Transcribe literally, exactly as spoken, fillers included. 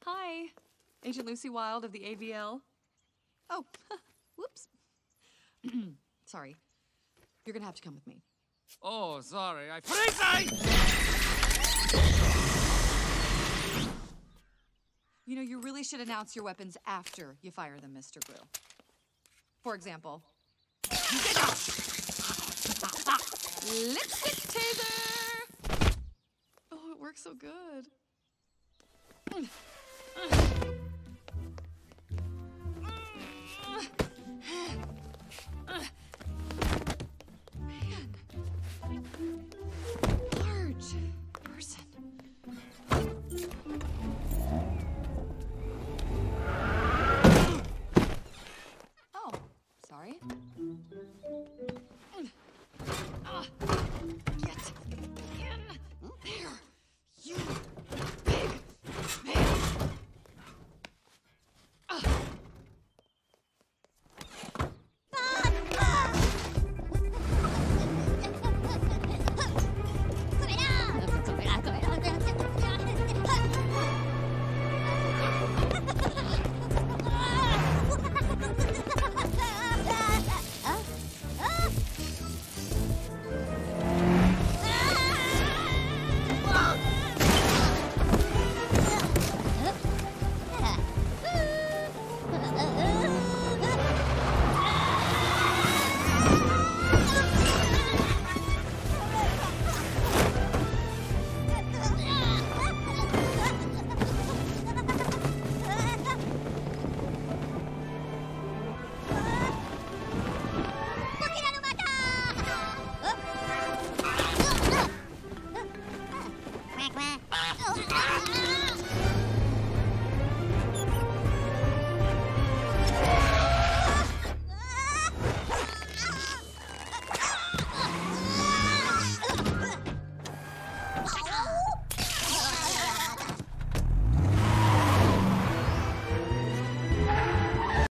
Hi, Agent Lucy Wilde of the A V L. Oh, whoops. Sorry. You're gonna have to come with me. Oh, sorry. I freeze! You know, you really should announce your weapons after you fire them, Mister G R U. For example, lipstick taser! Oh, it works so good. Man. Large person. Oh, sorry. Uh, get in there, you big man. Uh. Oh,